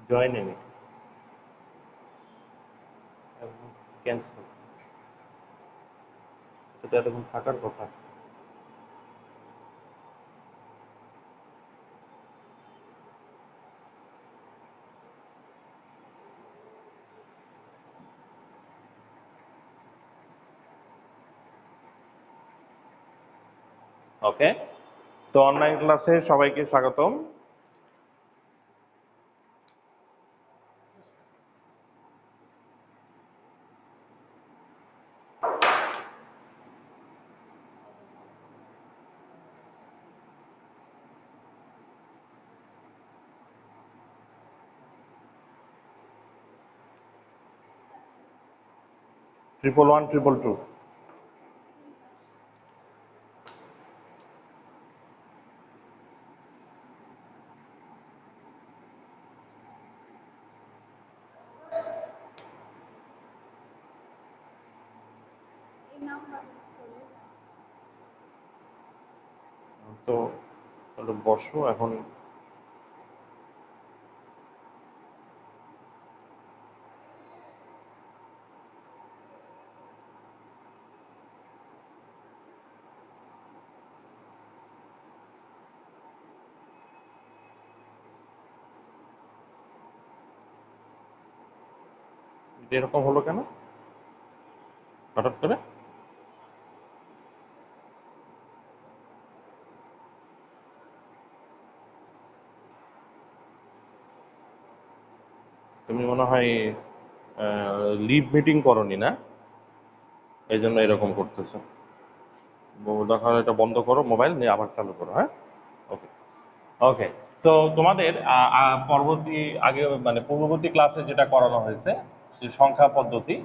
Join any cancel, এটা তো এতক্ষণ থাকার কথা। ওকে, তো অনলাইন ক্লাসে সবাইকে স্বাগতম। ট্রিপল ওয়ান ট্রিপল টু, তো বসো এখন। এরকম হলো কেন হঠাৎ করে? তুমি মনে হয় লিভ মিটিং করনি না, এই জন্য এরকম করতেছে। দেখো, এটা বন্ধ করো, মোবাইল নিয়ে আবার চালু করো। হ্যাঁ, ওকে ওকে। সো তোমাদের পরবর্তী আগে মানে পূর্ববর্তী ক্লাসে যেটা করানো হয়েছে যে সংখ্যা পদ্ধতি,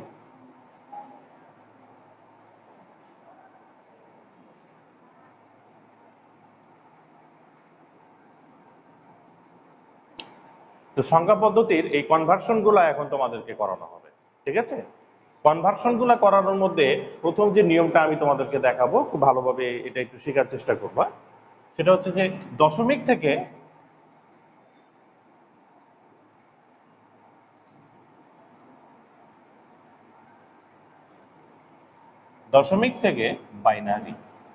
তো সংখ্যা পদ্ধতির এই কনভার্সনগুলো এখন তোমাদেরকে করানো হবে। ঠিক আছে, কনভার্সনগুলো করানোর মধ্যে প্রথম যে নিয়মটা আমি তোমাদেরকে দেখাবো, খুব ভালোভাবে এটা একটু শেখার চেষ্টা করবা। সেটা হচ্ছে যে দশমিক থেকে বাইনারি।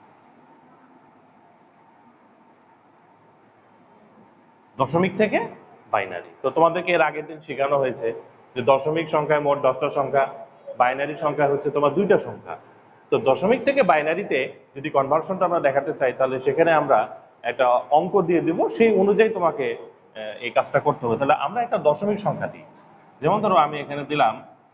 দশমিক থেকে বাইনারি, তো তোমাদেরকে এর আগের দিন শেখানো হয়েছে যে দশমিক সংখ্যায় মোট 10টা সংখ্যা, বাইনারি সংখ্যা হচ্ছে তোমার 2টা সংখ্যা। তো দশমিক থেকে বাইনারিতে যদি কনভার্সনটা আমরা দেখাতে চাই, তাহলে সেখানে আমরা একটা অঙ্ক দিয়ে দিব, সেই অনুযায়ী তোমাকে এই কাজটা করতে হবে। তাহলে আমরা একটা দশমিক সংখ্যা দিই, যেমন ধরো আমি এখানে দিলাম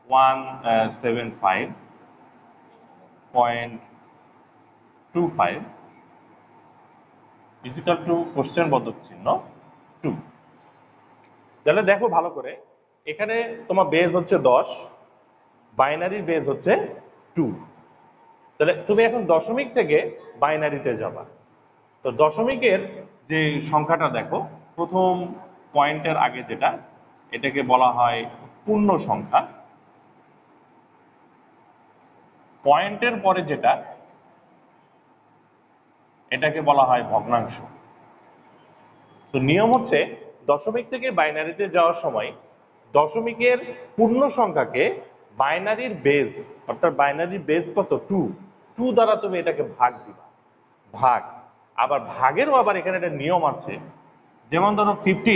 175.25 ইজিক্যাল টু কোশ্চেন বোধক চিহ্ন 2। তাহলে দেখো ভালো করে, এখানে তোমার বেজ হচ্ছে 10, বাইনারির বেজ হচ্ছে 2। তাহলে তুমি এখন দশমিক থেকে বাইনারিতে যাবা। তো দশমিকের যে সংখ্যাটা দেখো, প্রথম পয়েন্টের আগে যেটা, এটাকে বলা হয় পূর্ণ সংখ্যা। পয়েন্টের পরে যেটা, এটাকে বলা হয় ভগ্নাংশ। তো নিয়ম হচ্ছে দশমিক থেকে বাইনারিতে যাওয়ার সময় দশমিকের পূর্ণ সংখ্যাকে বাইনারির বেজ, অর্থাৎ বাইনারির বেজ কত, 2 দ্বারা তুমি এটাকে ভাগ দিবা। ভাগ, আবার ভাগেরও আবার এখানে একটা নিয়ম আছে। যেমন ধরো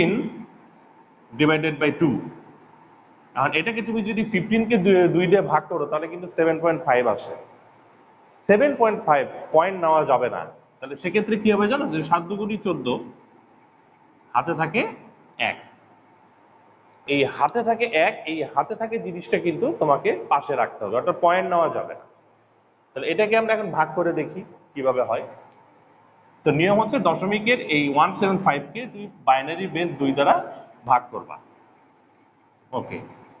15/2, আর এটাকে তুমি যদি 15কে 2 দিয়ে ভাগ করো, তাহলে কিন্তু 7.5 আসে। 7.5 পয়েন্ট নেওয়া যাবে না। তাহলে সেক্ষেত্রে কি হবে জানো, যে 7 দুগুণী 14, হাতে থাকে 1। এই হাতে থাকে 1, এই হাতে থাকে জিনিসটা কিন্তু তোমাকে পাশে রাখতে হবে, অর্থাৎ পয়েন্ট নেওয়া যাবে না। তাহলে এটাকে আমরা এখন ভাগ করে দেখি কিভাবে হয়। তো নিয়ম হচ্ছে দশমিকের এই 175কে তুই বাইনারি বেস 2 দ্বারা ভাগ করবা। ওকে,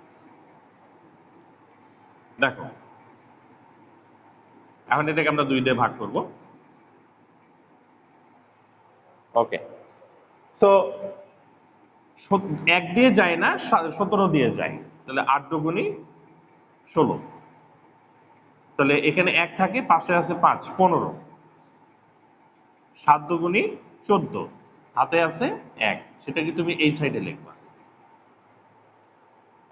দেখো এখন এটাকে আমরা 2 দিয়ে ভাগ করব। ওকে, সো 1 দিয়ে যায় না, 17 দিয়ে যায়। তাহলে 8 দুগুণী 16। তাহলে এখানে 1 থাকে, পাশে আছে 5, 15। 7 দুগুণী 14, হাতে আছে 1, সেটাকে তুমি এই সাইডে লিখবা।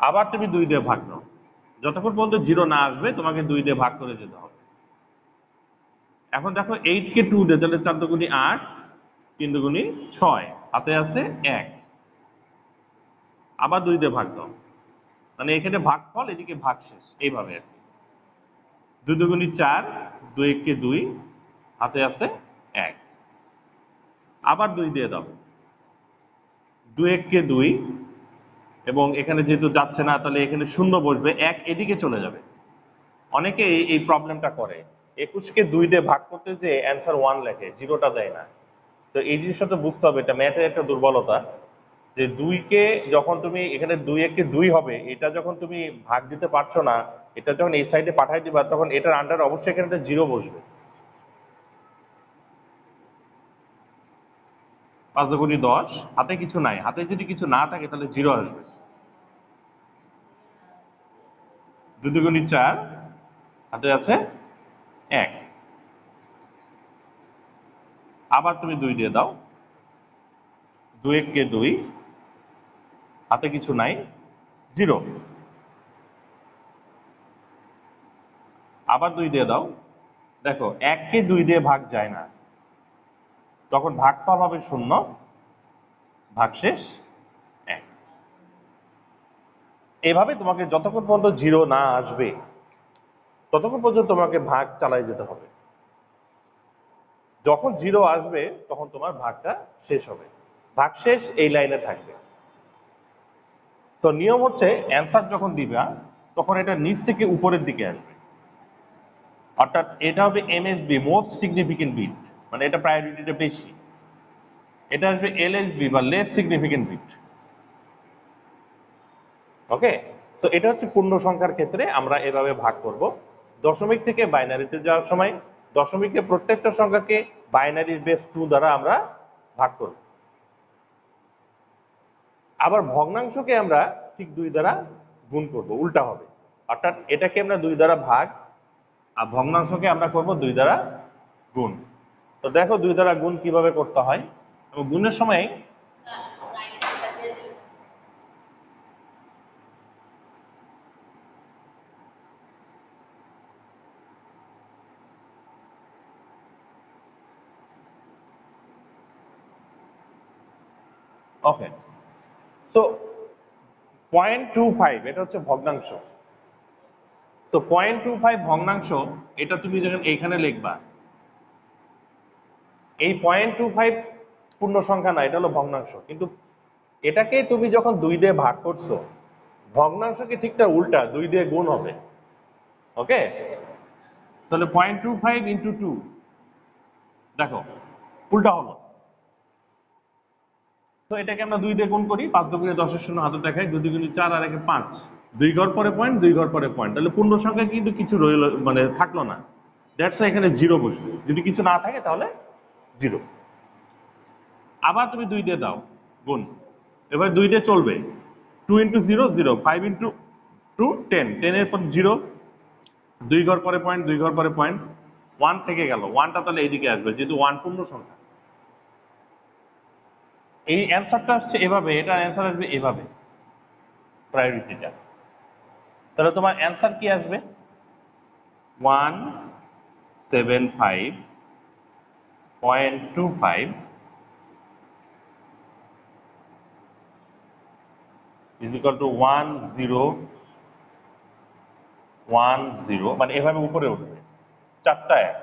আবার তুমি 2 দিয়ে ভাগ দাও, যতক্ষণ পর্যন্ত 0 না আসবে তোমাকে 2 দিয়ে ভাগ করে যেতে হবে। এখন দেখো 8 কে 2 দিয়ে, তাহলে 4 দুগুণী 8, 3 দুগুণী 6, হাতে আছে 1। আবার 2 দিয়ে ভাগ দাও, মানে এখানে ভাগফল, এদিকে ভাগশেষ, এইভাবে আর কি। 2 দুগুণী 4, 2 1 কে 2, হাতে আছে 1। আবার 2 দিয়ে দাও, 2 1 কে 2, এবং এখানে যেহেতু যাচ্ছে না তাহলে এখানে শূন্য বসবে, 1 এদিকে চলে যাবে। অনেকে এই প্রবলেমটা করে, 21 কে 2 দিয়ে ভাগ করতে যে অ্যান্সার 1 লেখে, 0টা দেয় না। তো এই জিনিসটা তো বুঝতে হবে, এটা ম্যাথের একটা দুর্বলতা, যে 2 কে যখন তুমি এখানে 2 1 কে 2 হবে, এটা যখন তুমি ভাগ দিতে পারছো না, এটা যখন এই সাইডে পাঠাই দিবা, তখন এটার আন্ডার অবশ্যই এখানে 0 বসবে। 5 দুগুণী 10, হাতে কিছু নাই, হাতে যদি কিছু না থাকে তাহলে 0 আসবে। 2 দুগুণী 4, হাতে আছে 1। আবার তুমি 2 দিয়ে দাও, 2 1 কে 2, হাতে কিছু নাই, 0। আবার 2 দিয়ে দাও, দেখো 1 কে 2 দিয়ে ভাগ যায় না, তখন ভাগফল হবে 0, ভাগশেষ 1। এভাবে তোমাকে যতক্ষণ পর্যন্ত 0 না আসবে ততক্ষণ পর্যন্ত তোমাকে ভাগ চালাই যেতে হবে। যখন 0 আসবে তখন তোমার ভাগটা শেষ হবে, ভাগশেষ এই লাইনে থাকবে। তো নিয়ম হচ্ছে, অ্যান্সার যখন দিবা তখন এটা নিচ থেকে উপরের দিকে আসবে, অর্থাৎ এটা হবে এমএসবি, মোস্ট সিগনিফিকেন্ট বিট, মানে এটা প্রায়োরিটিটা বেশি। এটা আসবে এলএসবি বা লেস সিগনিফিকেন্ট বিট। ওকে, তো এটা হচ্ছে পূর্ণ সংখ্যার ক্ষেত্রে আমরা এভাবে ভাগ করব। দশমিক থেকে বাইনারিতে যাওয়ার সময় দশমিকে প্রত্যেকটা সংখ্যাকে বাইনারি বেস 2 দ্বারা আমরা ভাগ করব। আবার ভগ্নাংশকে আমরা ঠিক 2 দ্বারা গুণ করব, উল্টা হবে, অর্থাৎ এটাকে আমরা 2 দ্বারা ভাগ, আর ভগ্নাংশকে আমরা করব 2 দ্বারা গুণ। তো দেখো 2 দ্বারা গুণ কিভাবে করতে হয়, এবং গুণের সময় ওকে, সো 0.25 এটা হচ্ছে ভগ্নাংশ। সো 0.25 ভগ্নাংশ, এটা তুমি যখন এইখানে লিখবা, এই 0.25 পূর্ণ সংখ্যা না, এটা হলো ভগ্নাংশ। কিন্তু এটাকে তুমি যখন 2 দিয়ে ভাগ করছো, ভগ্নাংশকে ঠিকটা উল্টা 2 দিয়ে গুণ হবে। ওকে, তাহলে 0.25 ইন্টু 2, দেখো উল্টা হলো। তো এটাকে আমরা 2 দিয়ে গুণ করি, 5 দুগুণে 10 এর শূন্য হাতে দেখাই, 2 দুগুণে 4 আর 1 5, 2 ঘর পরে পয়েন্ট, 2 ঘর পরে পয়েন্ট, তাহলে পূর্ণ সংখ্যা কিন্তু কিছু রইল, মানে থাকলো না, দ্যাটস এখানে 0 বসবে। যদি কিছু না থাকে তাহলে 0। আবার তুমি 2 দিয়ে দাও গুণ, এবার 2 দিয়ে চলবে, 2 ইন্টু 0 0, 5 ইন্টু 2 10, 10 এর পর 0, 2 ঘর পরে পয়েন্ট, 2 ঘর পরে পয়েন্ট, 1 থেকে গেল, 1টা তাহলে এইদিকে আসবে, যেহেতু 1 পূর্ণ সংখ্যা। এই অ্যান্সারটা আসছে এভাবে, এটার অ্যান্সার আসবে এভাবে, প্রায়োরিটিটা। তাহলে তোমার অ্যান্সার কি আসবে, 175.25 is equal to 1010, মানে এভাবে উপরে উঠবে, 4টা 1,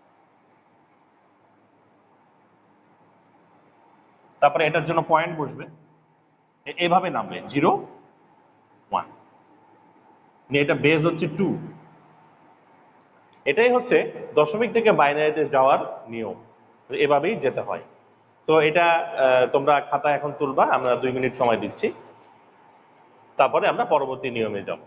তারপরে এটার জন্য পয়েন্ট বসবে, এভাবে নামবে 0 1, এটা বেস হচ্ছে 2। এটাই হচ্ছে দশমিক থেকে বাইনারিতে যাওয়ার নিয়ম, এভাবেই যেতে হয়। তো এটা তোমরা খাতা এখন তুলবা, আমরা 2 মিনিট সময় দিচ্ছি, তারপরে আমরা পরবর্তী নিয়মে যাব।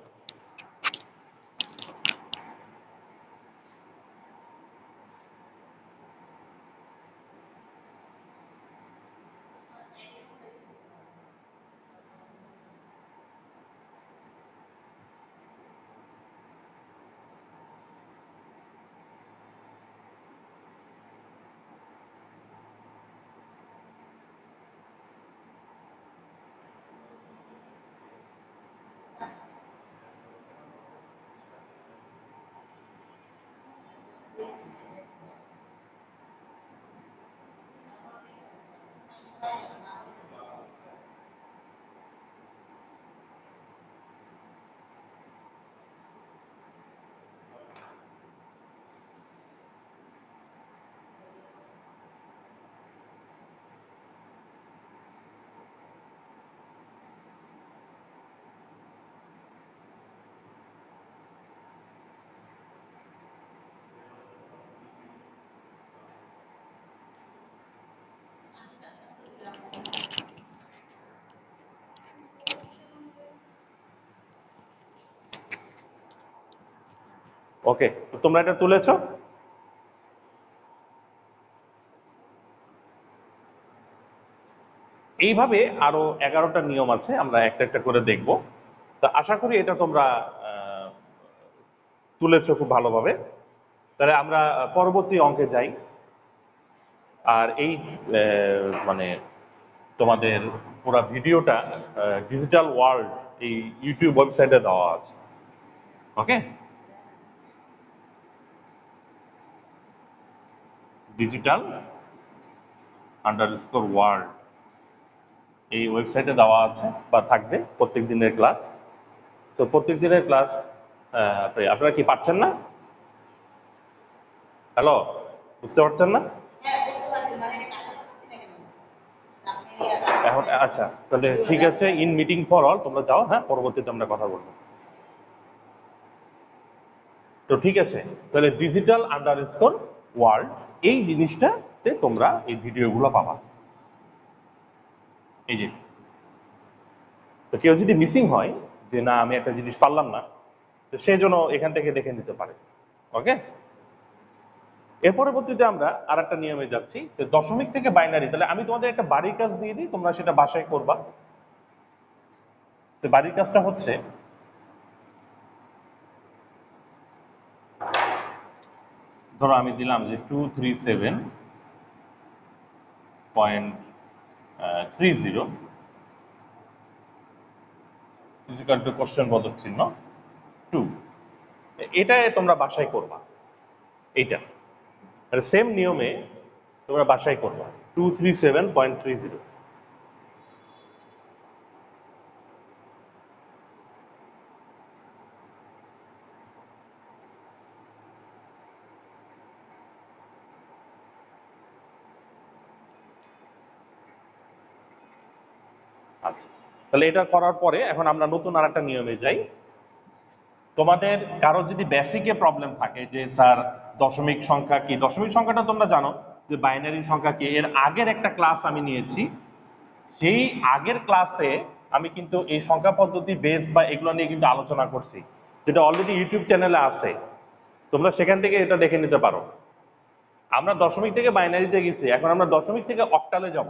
ওকে, তো তোমরা এটা তুলেছো। এইভাবে আরো 11টা নিয়ম আছে, আমরা একটা একটা করে দেখব। তো আশা করি এটা তোমরা তুলেছো খুব ভালোভাবে। তাহলে আমরা পরবর্তী অঙ্কে যাই। আর এই মানে তোমাদের পুরো ভিডিওটা ডিজিটাল ওয়ার্ল্ড এই ইউটিউব ওয়েবসাইটে দেওয়া আছে। ওকে, ডিজিটাল আন্ডারস্কোর ওয়ার্ল্ড এই ওয়েবসাইটে দেওয়া আছে বা থাকবে প্রত্যেক দিনের ক্লাস। তো প্রত্যেক দিনের ক্লাস আপনারা কি পাচ্ছেন না? হ্যালো, বুঝতে পারছেন না এখন? আচ্ছা, তাহলে ঠিক আছে, ইন মিটিং ফর অল তোমরা যাও, হ্যাঁ, পরবর্তীতে আমরা কথা বলবো। তো ঠিক আছে, তাহলে ডিজিটাল আন্ডারস্কোর ওয়ার্ল্ড এই জিনিসটাতে তোমরা এই ভিডিওগুলো পাবা। এই যে, তো কেউ যদি মিসিং হয় যে না আমি একটা জিনিস পারলাম না, তো সেই জন্য এখান থেকে দেখে নিতে পারে। ওকে, এর পরবর্তীতে আমরা আর একটা নিয়মে যাচ্ছি, যে দশমিক থেকে বাইনারি। তাহলে আমি তোমাদের একটা বাড়ির কাজ দিয়ে দিই, তোমরা সেটা বাসায় করবা। তো বাড়ির কাজটা হচ্ছে, ধরো আমি দিলাম যে 237.30 ইকুয়াল টু কোশ্চেন বোধক চিহ্ন 2। এটাই তোমরা বাসায় করবা। এইটা সেম নিয়মে তোমরা বাসায় করবা 237.30। আচ্ছা, তাহলে এটা করার পরে এখন আমরা নতুন আর একটা নিয়মে যাই। তোমাদের কারো যদি বেসিকে প্রবলেম থাকে যে স্যার দশমিক সংখ্যা কি, দশমিক সংখ্যাটা তোমরা জানো যে বাইনারি সংখ্যা কি, এর আগের একটা ক্লাস আমি নিয়েছি। সেই আগের ক্লাসে আমি কিন্তু এই সংখ্যা পদ্ধতি বেস বা এগুলো নিয়ে কিন্তু আলোচনা করছি, যেটা অলরেডি ইউটিউব চ্যানেলে আছে, তোমরা সেখান থেকে এটা দেখে নিতে পারো। আমরা দশমিক থেকে বাইনারিতে গেছি, এখন আমরা দশমিক থেকে অক্টালে যাব।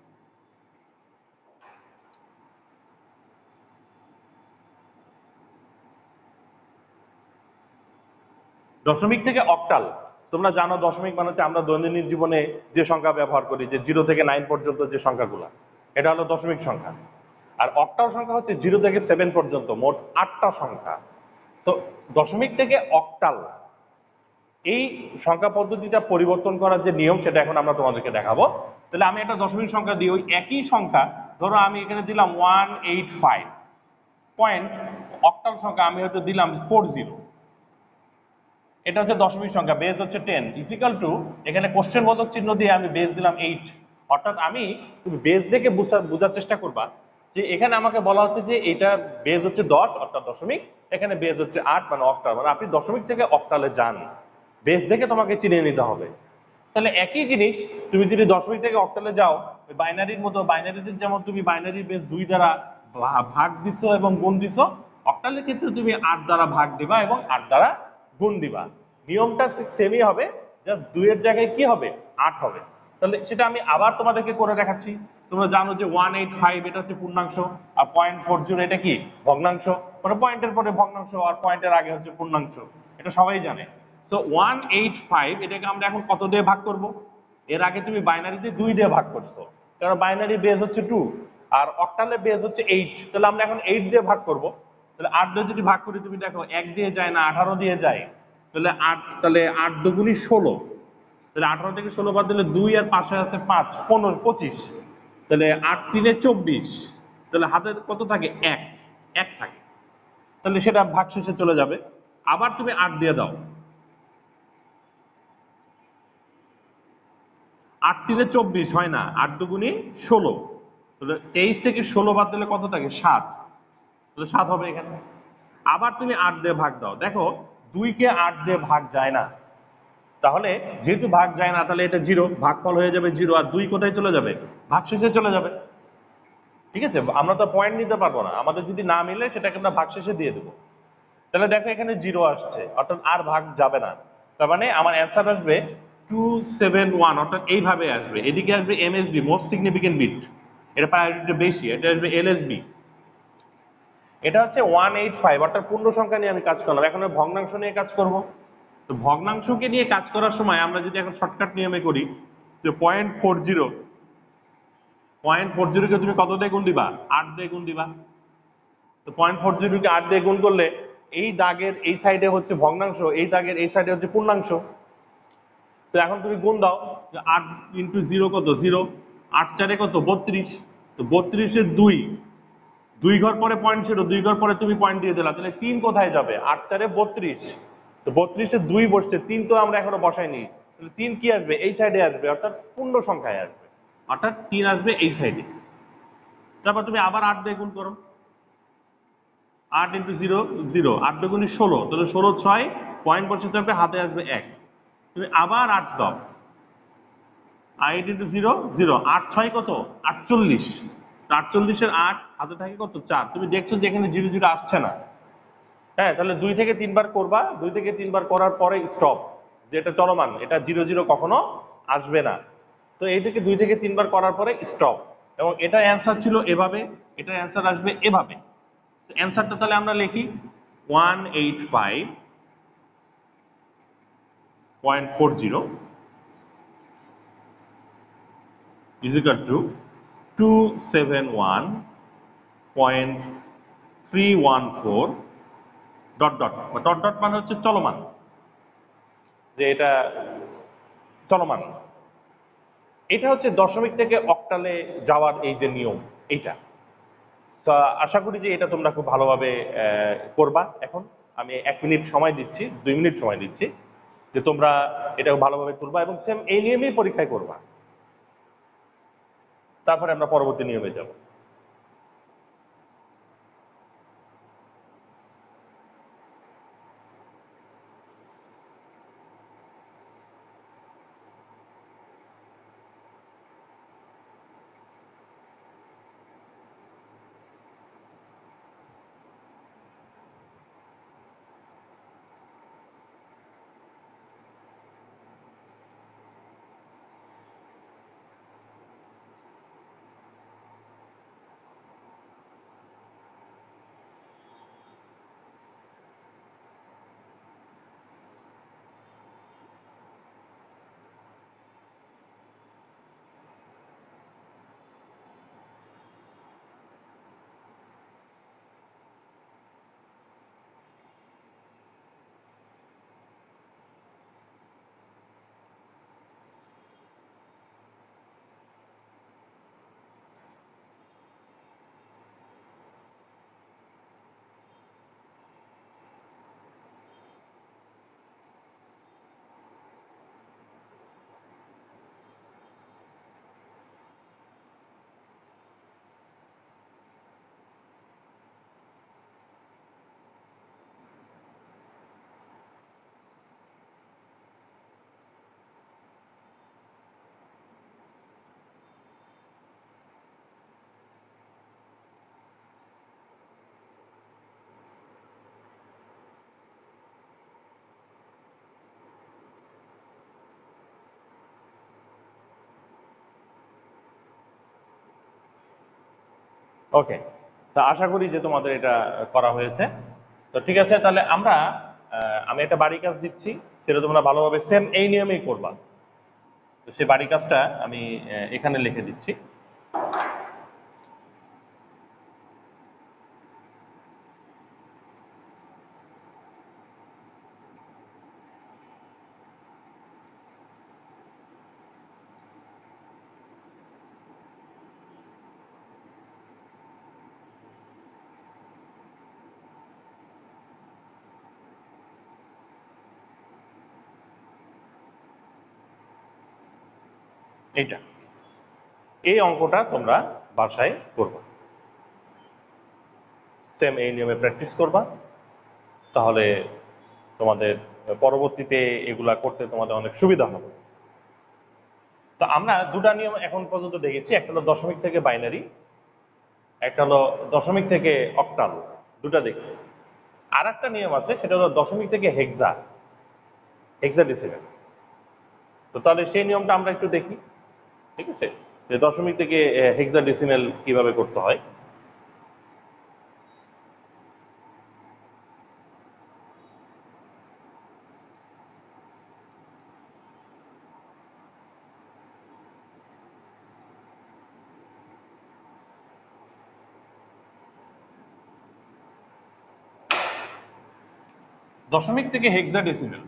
দশমিক থেকে অক্টাল, তোমরা জানো দশমিক মানে হচ্ছে আমরা দৈনন্দিন জীবনে যে সংখ্যা ব্যবহার করি, যে 0 থেকে 9 পর্যন্ত যে সংখ্যাগুলো, এটা হলো দশমিক সংখ্যা। আর অক্টাল সংখ্যা হচ্ছে 0 থেকে 7 পর্যন্ত, মোট 8টা সংখ্যা। তো দশমিক থেকে অক্টাল এই সংখ্যা পদ্ধতিটা পরিবর্তন করার যে নিয়ম, সেটা এখন আমরা তোমাদেরকে দেখাবো। তাহলে আমি একটা দশমিক সংখ্যা দিই, ওই একই সংখ্যা ধরো আমি এখানে দিলাম 185 পয়েন্ট, অক্টাল সংখ্যা আমি হয়তো দিলাম 40। এটা হচ্ছে দশমিক সংখ্যা, বেস হচ্ছে 10 ইকুয়াল টু, এখানে কোশ্চেন বোধক চিহ্ন দিয়ে আমি বেস দিলাম 8। অর্থাৎ আমি, তুমি বেস দেখে বোঝার চেষ্টা করবা যে এখানে আমাকে বলা হচ্ছে যে এটা বেস হচ্ছে 10 অর্থাৎ দশমিক, এখানে বেস হচ্ছে 8 মানে অক্টাল, মানে আপনি দশমিক থেকে অক্টালে যান, বেস দেখে তোমাকে চিনে নিতে হবে। তাহলে একই জিনিস তুমি যদি দশমিক থেকে অক্টালে যাও, বাইনারির মতো, বাইনারিতে যেমন তুমি বাইনারি বেস 2 দ্বারা ভাগ দিছো এবং গুণ দিছো, অক্টালের ক্ষেত্রে তুমি 8 দ্বারা ভাগ দিবা এবং 8 দ্বারা গুণ দিবা। নিয়মটা সেমই হবে, জাস্ট 2 এর জায়গায় কি হবে, 8 হবে। তাহলে সেটা আমি আবার তোমাদেরকে করে দেখাচ্ছি। তোমরা জানো যে 185 এটা হচ্ছে পূর্ণাংশ, আর 0.40 এটা কি ভগ্নাংশ, মানে পয়েন্টের পরে ভগ্নাংশ আর পয়েন্টের আগে হচ্ছে পূর্ণাংশ, এটা সবাই জানে। সো 185 এটাকে আমরা এখন কত দিয়ে ভাগ করব? এর আগে তুমি বাইনারিতে 2 দিয়ে ভাগ করছো, কারণ বাইনারি বেস হচ্ছে 2 আর অক্টালে বেস হচ্ছে 8। তাহলে আমরা এখন 8 দিয়ে ভাগ করব। তাহলে 8 দিয়ে যদি ভাগ করি, তুমি দেখো 1 দিয়ে যায় না, 18 দিয়ে যায়। তাহলে 8, তাহলে 8 দুগুণী 16, তাহলে 18 থেকে 16 বাদ দিলে 2 আর পাশে আছে 5, 15, 25, তাহলে 8 3 24, তাহলে হাতে কত থাকে, 1 1 থাকে। তাহলে সেটা ভাগশেষে চলে যাবে। আবার তুমি 8 দিয়ে দাও, 8 3 24 হয় না, 8 দুগুণী 16, তাহলে 23 থেকে 16 বাদ দিলে কত থাকে, 7, তাহলে 7 হবে এখানে। আবার তুমি 8 দিয়ে ভাগ দাও, দেখো 2 কে 8 দিয়ে ভাগ যায় না, তাহলে যেহেতু ভাগ যায় না, তাহলে এটা 0, ভাগফল হয়ে যাবে 0, আর 2 কোথায় চলে যাবে, ভাগশেষে চলে যাবে। ঠিক আছে, আমরা তো পয়েন্ট নিতে পারবো না, আমাদের যদি না মিলে সেটাকে আমরা ভাগশেষে দিয়ে দেবো। তাহলে দেখো এখানে 0 আসছে, অর্থাৎ আর ভাগ যাবে না। তার মানে আমার অ্যান্সার আসবে 271, অর্থাৎ এইভাবে আসবে। এদিকে আসবে এমএসবি, মোস্ট সিগনিফিকেন্ট বিট, এটা প্রায়োরিটি বেশি, এটা আসবে এলএসবি। এটা হচ্ছে 185, অর্থাৎ পূর্ণ সংখ্যা নিয়ে আমি কাজ করলাম। এখন আমি ভগ্নাংশ নিয়ে কাজ করব। তো ভগ্নাংশকে নিয়ে কাজ করার সময় আমরা যদি এখন শর্টকাট নিয়মে করি, যে 0.40কে তুমি কত দিয়ে গুণ দিবা? 8 দিয়ে গুণ দিবা। তো 0.40কে 8 দিয়ে গুণ করলে এই দাগের এই সাইডে হচ্ছে ভগ্নাংশ, এই দাগের এই সাইডে হচ্ছে পূর্ণাংশ। তো এখন তুমি গুণ দাও, যে 8 ইন্টু 0 কত? 0। 8 4 কত? 32। তো 32-এর 2, 2 ঘর পরে পয়েন্ট ছিল, 2 ঘর পরে তুমি পয়েন্ট দিয়ে দিলা, তাহলে 3 কোথায় যাবে? 8 4 32। তো 32-এর 2 বসছে, 3 তো আমরা এখনো বসাইনি, তাহলে 3 কি আসবে? এই সাইডে আসবে, অর্থাৎ পূর্ণ সংখ্যায় আসবে, অর্থাৎ 3 আসবে এই সাইডে। তারপর তুমি আবার 8 দিয়ে গুণ করো, 8 ইন্টু 0 0, 8 দুগুণে 16, তাহলে 16 6, পয়েন্ট বসে যাবে, হাতে আসবে 1। তুমি আবার 8 দাও, 8 ইন্টু 0 0, 8 6 কত? 48। 48-এর 8, হাতে থাকে কত? 4। তুমি দেখছো যে এখানে 0 0 আসছে না। হ্যাঁ, তাহলে 2 থেকে 3 বার করবা, 2 থেকে 3 বার করার পরে স্টপ, যেটা চলমান, এটা 0 0 কখনো আসবে না। তো এই থেকে 2 থেকে 3 বার করার পরে স্টপ, এবং এটা অ্যান্সার ছিল এভাবে, এটা অ্যান্সার আসবে এভাবে। তো অ্যান্সারটা তাহলে আমরা লিখি 185.40 is equal to 271.314 dot dot. Dot dot মানে হচ্ছে চলমান, যে এটা চলমান। এটা হচ্ছে দশমিক থেকে অক্টালে যাওয়ার এই যে নিয়ম, এইটা। আশা করি যে এটা তোমরা খুব ভালোভাবে করবা। এখন আমি 1 মিনিট সময় দিচ্ছি, 2 মিনিট সময় দিচ্ছি, যে তোমরা এটা ভালোভাবে করবা এবং সেম এই নিয়মেই পরীক্ষায় করবা। তারপরে আমরা পরবর্তী নিয়মে যাব। ওকে, তা আশা করি যে তোমাদের এটা করা হয়েছে। তো ঠিক আছে, তাহলে আমরা আমি একটা বাড়ি কাজ দিচ্ছি, সেটা তোমরা ভালোভাবে সেম এই নিয়মেই করবা। তো সেই বাড়ি কাজটা আমি এখানে লিখে দিচ্ছি। এইটা, এই অঙ্কটা তোমরা বাসায় করবা, সেম এই নিয়মে প্র্যাকটিস করবা। তাহলে তোমাদের পরবর্তীতে এগুলা করতে তোমাদের অনেক সুবিধা হবে। তো আমরা দুটা নিয়ম এখন পর্যন্ত দেখেছি, একটা হলো দশমিক থেকে বাইনারি, একটা হলো দশমিক থেকে অক্টাল, দুটা দেখছি। আর একটা নিয়ম আছে, সেটা হলো দশমিক থেকে হেক্সাডেসিমেল। তো তাহলে সেই নিয়মটা আমরা একটু দেখি, ঠিক আছে, যে দশমিক থেকে হেক্সাডেসিমেল কিভাবে করতে হয়। দশমিক থেকে হেক্সাডেসিমেল,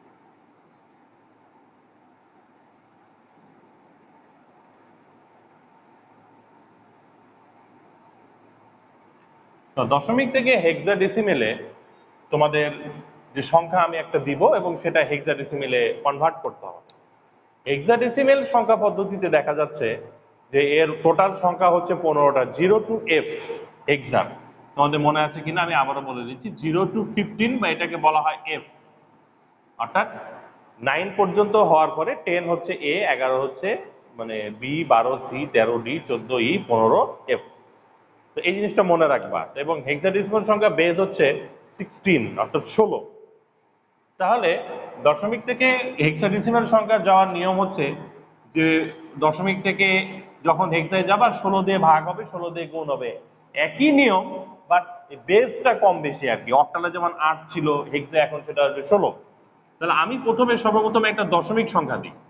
তো দশমিক থেকে হেক্সাডেসিমেলে তোমাদের যে সংখ্যা আমি একটা দিব এবং সেটা হেক্সাডেসিমেলে কনভার্ট করতে হবে। হেক্সাডেসিমেল সংখ্যা পদ্ধতিতে দেখা যাচ্ছে যে এর টোটাল সংখ্যা হচ্ছে 15টা, 0 টু F হেক্সা। তোমাদের মনে আছে কিনা আমি আবারও বলে দিচ্ছি, 0 টু 15 বা এটাকে বলা হয় F, অর্থাৎ 9 পর্যন্ত হওয়ার পরে 10 হচ্ছে A, 11 হচ্ছে মানে B, 12 C, 13 D, 14 E, 15 F। তো এই জিনিসটা মনে রাখবা। এবং হেক্সাডেসিমাল সংখ্যা বেস হচ্ছে 16, অর্থাৎ 16। তাহলে দশমিক থেকে হেক্সাডেসিমাল সংখ্যা যাওয়ার নিয়ম হচ্ছে যে দশমিক থেকে যখন হেক্সায় যাবা 16 দিয়ে ভাগ হবে, 16 দিয়ে গুণ হবে, একই নিয়ম, বাট বেসটা কম বেশি আর কি। অক্টালে যেমন 8 ছিল, হেক্সা এখন সেটা হচ্ছে 16। তাহলে আমি সর্বপ্রথমে একটা দশমিক সংখ্যা দিই,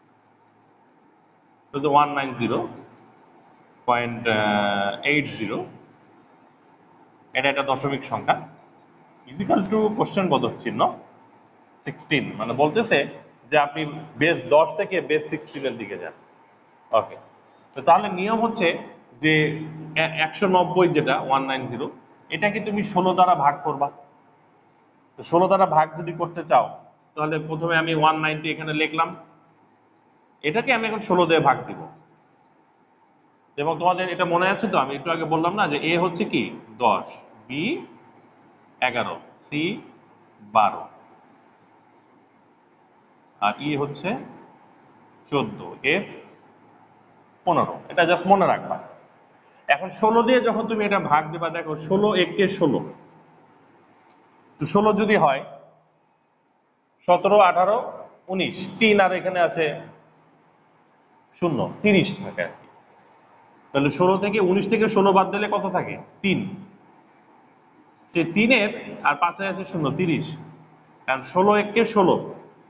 190.80, এটা একটা দশমিক সংখ্যা, ইজিক্যাল টু কোশ্চেন বোধক চিহ্ন 16, মানে বলতেছে যে আপনি বেস 10 থেকে বেস 16 এর দিকে যান। ওকে, তো তাহলে নিয়ম হচ্ছে যে 190 যেটা 190, এটাকে তুমি 16 দ্বারা ভাগ করবা। তো 16 দ্বারা ভাগ যদি করতে চাও তাহলে প্রথমে আমি 190 এখানে লিখলাম, এটাকে আমি এখন 16 দিয়ে ভাগ দিব। এবং তোমাদের এটা মনে আছে তো, আমি একটু আগে বললাম না যে এ হচ্ছে কি 10, বি 11, সি 12, আর ই হচ্ছে 14, এফ 15। এটা জাস্ট মনে রাখবা। এখন 16 দিয়ে যখন তুমি এটা ভাগ দিবা, দেখো 16 একে 16, তো 16 যদি হয় 17, 18, 19, 3 আর এখানে আছে 0, 30 থাকে আর কি। তাহলে 16 থেকে 19 থেকে 16 বাদ দিলে কত থাকে? 3। সেই 3-এর আর পাশে আছে 0, 30, কারণ 16 একে 16।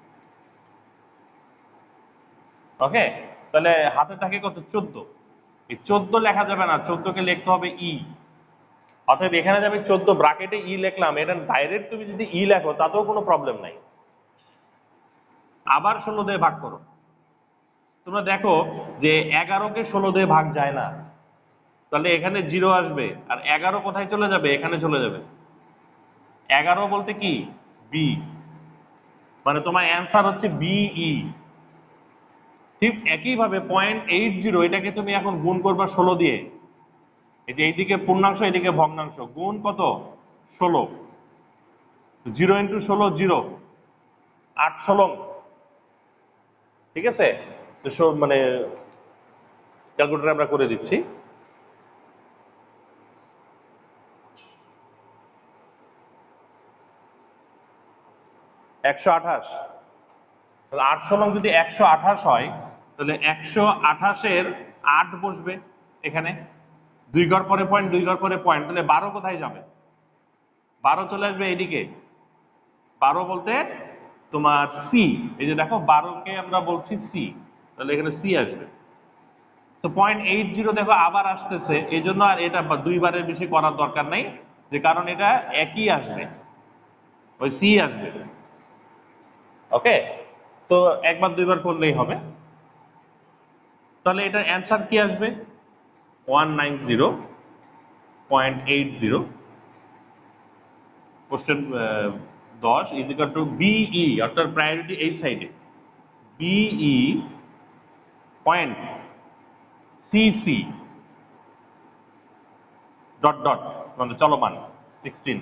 ওকে, তাহলে হাতে থাকে কত? 14। এই 14 লেখা যাবে না, 14কে লিখতে হবে ই। অতএব এখানে যাবে 14, ব্র্যাকেটে ই লিখলাম, এটা ডাইরেক্ট তুমি যদি ই লেখো তাতেও কোনো প্রবলেম নাই। আবার 16 দিয়ে ভাগ করো, তোমরা দেখো যে 11কে 16 দিয়ে ভাগ যায় না, তাহলে এখানে 0 আসবে, আর 11 কোথায় চলে যাবে? এখানে চলে যাবে। 11 বলতে কি? বি, মানে তোমার অ্যান্সার হচ্ছে বিই। ঠিক একইভাবে 0.80, এটাকে তুমি এখন গুণ করবা 16 দিয়ে। এই যে এইদিকে পূর্ণাংশ, এদিকে ভগ্নাংশ, গুণ কত? 16। 0 ইন্টু 16 0, 8 16। ঠিক আছে, তো মানে ক্যালকুলেটর আমরা করে দিচ্ছি। 128, তাহলে 8 16 যদি 128 হয়, তাহলে 128-এর 8 বসবে এখানে, 2 ঘর পরে পয়েন্ট, 2 ঘর পরে পয়েন্ট, তাহলে 12 কোথায় যাবে? 12 চলে আসবে এইদিকে। 12 বলতে তোমার সি, এই যে দেখো 12কে আমরা বলছি সি, তাহলে এখানে সি আসবে। তো 0.80 দেখো আবার আসতেছে, এই জন্য আর এটা 2 বারের বেশি করার দরকার নাই, যে কারণ এটা একই আসবে, ওই সি আসবে। ওকে, তো একবার 2 বার করলেই হবে। তাহলে এটার অ্যান্সার কি আসবে? 190.80, question 10 is equal to B E, অর্থাৎ প্রায়োরিটি এই সাইডে, B E point C C dot dot, মানে চলমান 16।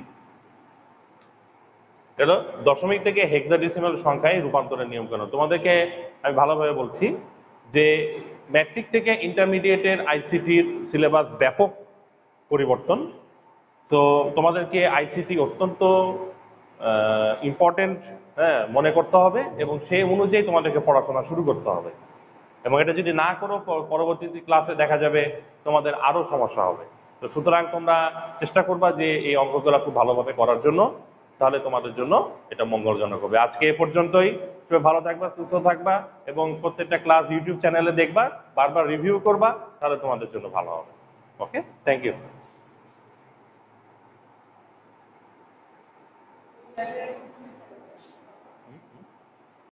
এলো দশমিক থেকে হেক্সাডেসিমাল সংখ্যায় রূপান্তরের নিয়ম কেন। তোমাদেরকে আমি ভালোভাবে বলছি যে ম্যাট্রিক থেকে ইন্টারমিডিয়েটের আইসিটির সিলেবাস ব্যাপক পরিবর্তন। সো তোমাদেরকে আইসিটি অত্যন্ত ইম্পর্টেন্ট, হ্যাঁ, মনে করতে হবে এবং সেই অনুযায়ী তোমাদেরকে পড়াশোনা শুরু করতে হবে। এবং এটা যদি না করো পরবর্তী ক্লাসে দেখা যাবে তোমাদের আরো সমস্যা হবে। তো সুতরাং তোমরা চেষ্টা করবা যে এই অঙ্কগুলো খুব ভালোভাবে করার জন্য, তাহলে তোমাদের জন্য এটা মঙ্গলজনক হবে। আজকে এ পর্যন্তই। তুমি ভালো থাকবা, সুস্থ থাকবা এবং প্রত্যেকটা ক্লাস ইউটিউব চ্যানেলে দেখবা, বারবার রিভিউ করবা, তাহলে তোমাদের জন্য ভালো হবে। Okay, thank you.